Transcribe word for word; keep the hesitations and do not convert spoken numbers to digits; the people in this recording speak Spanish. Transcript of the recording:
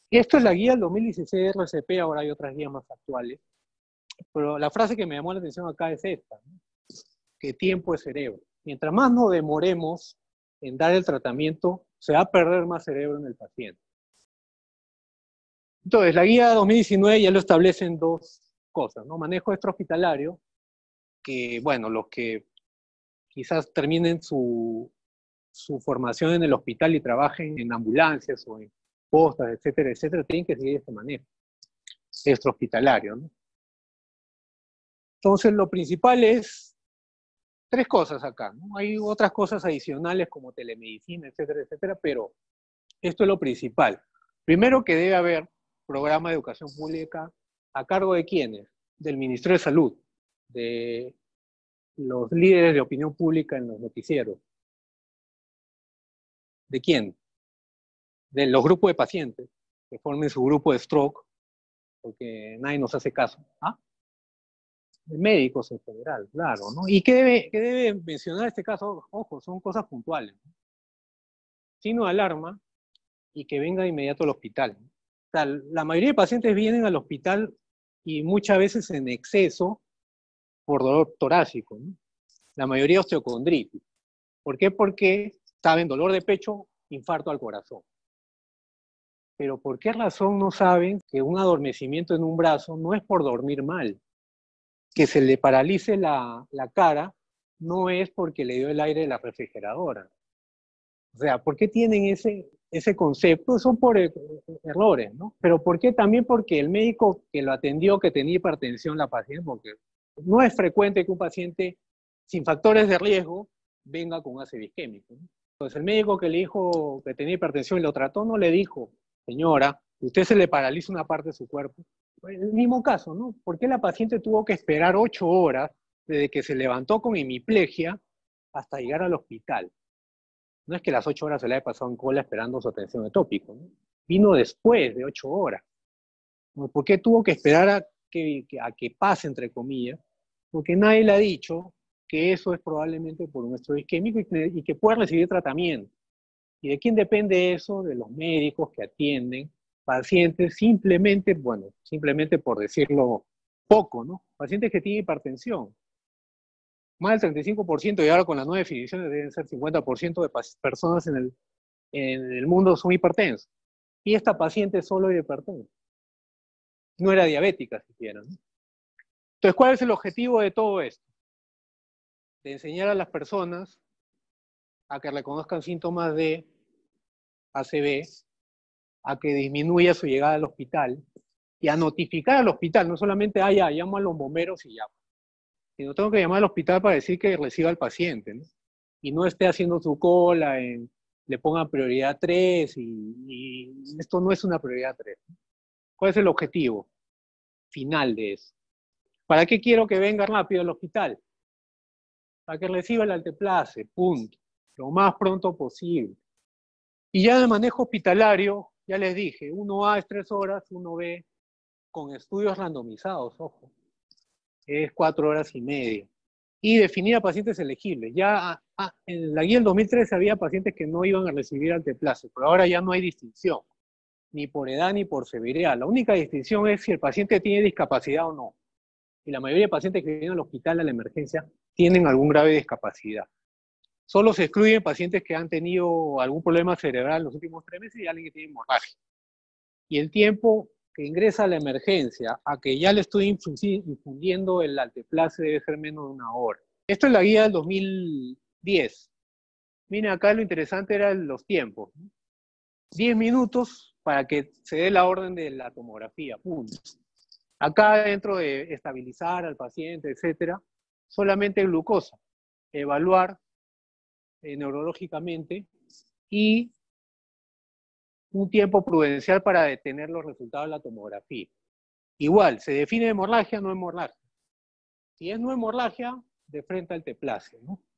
Esto es la guía del dos mil dieciséis de R C P, ahora hay otras guías más actuales. Pero la frase que me llamó la atención acá es esta, ¿no? Que tiempo es cerebro. Mientras más nos demoremos en dar el tratamiento, se va a perder más cerebro en el paciente. Entonces, la guía dos mil diecinueve ya lo establecen dos cosas, ¿no? Manejo extrahospitalario, que, bueno, los que quizás terminen su, su formación en el hospital y trabajen en ambulancias o en postas, etcétera, etcétera, tienen que seguir este manejo extrahospitalario, ¿no? Entonces, lo principal es tres cosas acá, ¿no? Hay otras cosas adicionales como telemedicina, etcétera, etcétera, pero esto es lo principal. Primero, que debe haber programa de educación pública a cargo de quiénes, del Ministerio de Salud, de los líderes de opinión pública en los noticieros. ¿De quién? De los grupos de pacientes, que formen su grupo de stroke, porque nadie nos hace caso. ¿Ah? De médicos en general, claro, ¿no? ¿Y qué debe, qué debe mencionar este caso? Ojo, son cosas puntuales, ¿no? Signo de alarma y que venga de inmediato al hospital. O sea, la mayoría de pacientes vienen al hospital y muchas veces en exceso por dolor torácico, ¿no? La mayoría osteocondritis. ¿Por qué? Porque saben dolor de pecho, infarto al corazón. Pero ¿por qué razón no saben que un adormecimiento en un brazo no es por dormir mal? Que se le paralice la, la cara no es porque le dio el aire de la refrigeradora. O sea, ¿por qué tienen ese, ese concepto? Son por er errores, ¿no? Pero ¿por qué? También porque el médico que lo atendió, que tenía hipertensión la paciente, porque no es frecuente que un paciente sin factores de riesgo venga con ácido isquémico, ¿no? Entonces el médico que le dijo que tenía hipertensión y lo trató no le dijo, señora, usted se le paraliza una parte de su cuerpo. El mismo caso, ¿no? ¿Por qué la paciente tuvo que esperar ocho horas desde que se levantó con hemiplegia hasta llegar al hospital? No es que las ocho horas se le haya pasado en cola esperando su atención de tópico, ¿no? Vino después de ocho horas. ¿Por qué tuvo que esperar a que, a que pase, entre comillas? Porque nadie le ha dicho que eso es probablemente por un estrés isquémico y que, y que puede recibir tratamiento. ¿Y de quién depende eso? De los médicos que atienden pacientes simplemente, bueno, simplemente por decirlo poco, ¿no? Pacientes que tienen hipertensión. Más del treinta y cinco por ciento, y ahora con las nuevas definiciones deben ser cincuenta por ciento de personas en el, en el mundo son hipertensos. Y esta paciente solo es hipertensa. No era diabética siquiera, ¿no? Entonces, ¿cuál es el objetivo de todo esto? De enseñar a las personas a que reconozcan síntomas de A C V, a que disminuya su llegada al hospital y a notificar al hospital, no solamente, ah, ya, llamo a los bomberos y ya, sino tengo que llamar al hospital para decir que reciba al paciente, ¿no? Y no esté haciendo su cola, en, le pongan prioridad tres y, y esto no es una prioridad tres. ¿Cuál es el objetivo final de eso? ¿Para qué quiero que venga rápido al hospital? Para que reciba el alteplase, punto, lo más pronto posible. Y ya de manejo hospitalario, ya les dije, uno A es tres horas, uno B con estudios randomizados, ojo, es cuatro horas y media. Y definir a pacientes elegibles. Ya ah, en la guía del dos mil trece había pacientes que no iban a recibir alteplase, pero ahora ya no hay distinción, ni por edad ni por severidad. La única distinción es si el paciente tiene discapacidad o no. Y la mayoría de pacientes que vienen al hospital a la emergencia tienen algún grave discapacidad. Solo se excluyen pacientes que han tenido algún problema cerebral en los últimos tres meses y alguien que tiene hemorragia. Y el tiempo que ingresa a la emergencia a que ya le estoy infundiendo el alteplase debe ser menos de una hora. Esto es la guía del dos mil diez. Miren, acá lo interesante eran los tiempos. diez minutos para que se dé la orden de la tomografía, punto. Acá dentro de estabilizar al paciente, etcétera, solamente glucosa, evaluar eh, neurológicamente y un tiempo prudencial para detener los resultados de la tomografía. Igual, se define hemorragia, no hemorragia. Si es no hemorragia, de frente al alteplase, ¿no?